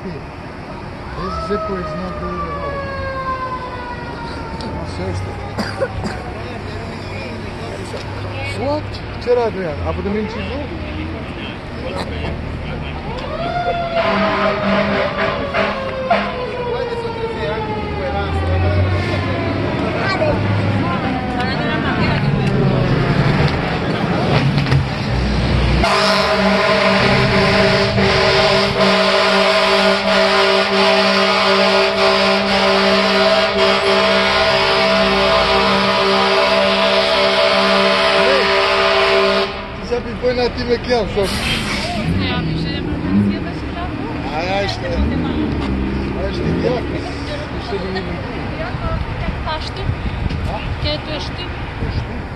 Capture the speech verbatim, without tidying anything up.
aqui. Esse depois não do... Nossa, esta. What? Ce radu ea? Abonament și nu? Poi na time chiar sau? Ja, mi się nie da się prawo. A ja jeszcze... A jeszcze Nyack. Jeszcze nie wiem. Jak to, jak paszty? Kiedy to jest ty?